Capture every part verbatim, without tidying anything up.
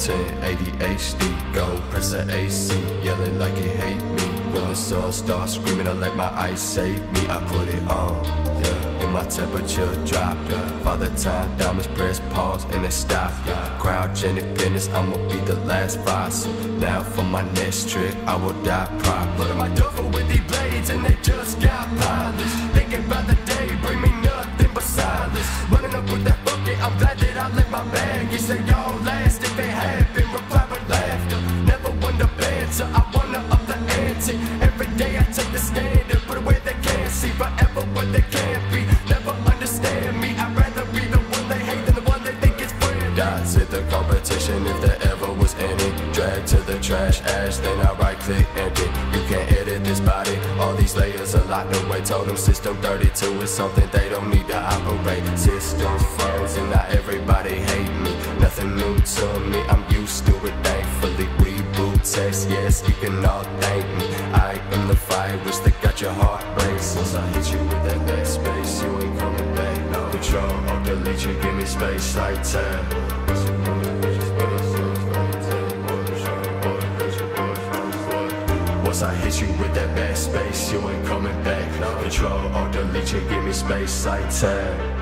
ten, A D H D, go press the A C, yelling like it hate me. When the sun starts screaming, I let my ice save me. I put it on, yeah, and my temperature drop, yeah. Father time, diamonds press pause and then stop, yeah. Crowd independence, I'ma be the last five. So now for my next trick, I will die proud. Look at my duffel with these blades and they just got polished. Thinking about the day, bring me nothing but silence. Running up with that bucket, I'm glad that I left my bag. You say y'all last if it had been, reply with laughter. Never won the banter, I wanna up the ante. Every day I take the stand and put away they can't see. Forever what they can't be, never understand me. I'd rather be the one they hate than the one they think is friendly. Dots hit the competition if there ever was any. Drag to the trash ash, then I right click empty. You can't edit this body, all these layers are locked away. Told them system thirty-two is something they don't need to operate. Systems froze and now everybody hate me. Nothing new to me, I'm used to it thankfully. Reboot text, yes, you can all thank me. I am the virus that got your heart racing. Once I hit you with that backspace, you ain't coming back. No control, I'll delete you, give me space like time. Once I hit you with that bad space, you ain't coming back. No control, I'll delete you, give me space like time.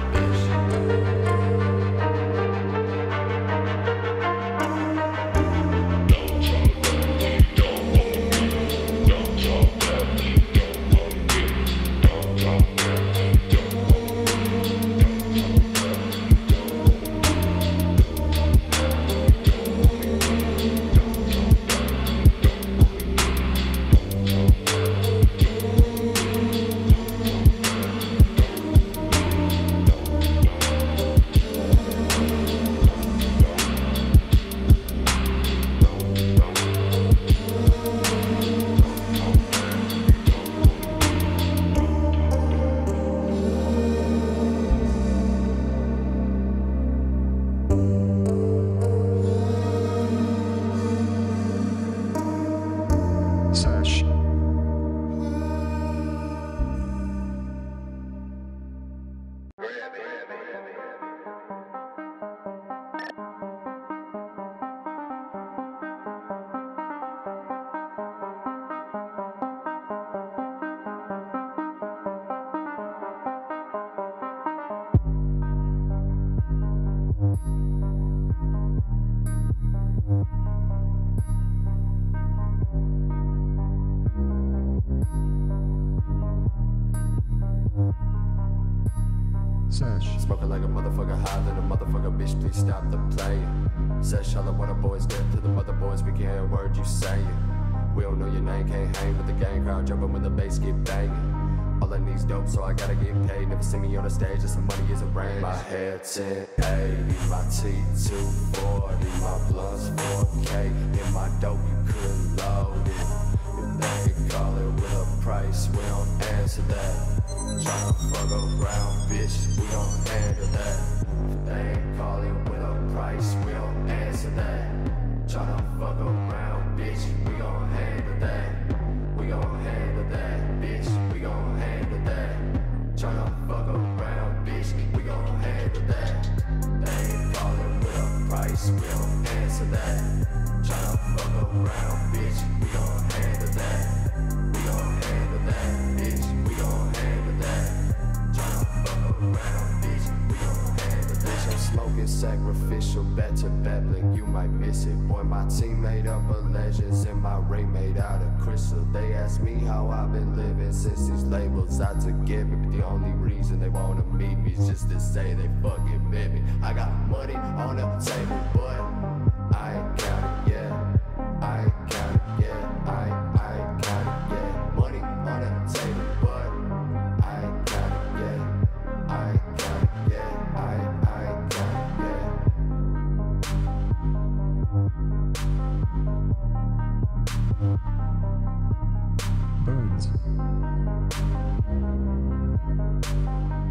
Sesh. Smoking like a motherfucker high, then a motherfucker bitch, please stop the playing. Sesh, all I want a boys dead to the mother boys, we can hear a word you saying. We don't know your name, can't hang with the gang crowd, jumping when the bass get banging. All I need's dope, so I gotta get paid. Never see me on the stage, just some money is a rain. My hair ten eighty, my T two forty, my blunts four K. In my dope, you couldn't load it. If they call it with a price, we don't answer that. Tryna fuck around, bitch, we gon' handle that. If they ain't callin' with a price, we don't answer that. Tryna fuck around, bitch, we gon' handle that. We gon' handle that, bitch, we gon' handle that. Tryna fuck around, bitch, we gon' handle that. They ain't callin' with a price, we don't answer that. Tryna fuck around, bitch, we gon' handle that. We gon' handle that, bitch, we gon' handle that. Tryna fuck around, bitch, we gon' handle that. Bitch, I'm smoking sacrificial, back to babbling, you might miss it. Boy, my team made up of legends and my ring made out of crystal. They ask me how I've been living since these labels I took give it. But the only reason they wanna meet me is just to say they fucking met me. I got money on the table, but I ain't counted yet. I ain't counted yet. I ain't, I ain't counted yet. Money on the table, but I ain't counted yet. I ain't counted yet. I ain't, I ain't counted yet. Birds.